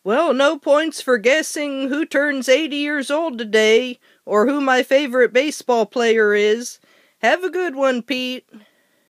Well, no points for guessing who turns 80 years old today, or who my favorite baseball player is. Have a good one, Pete.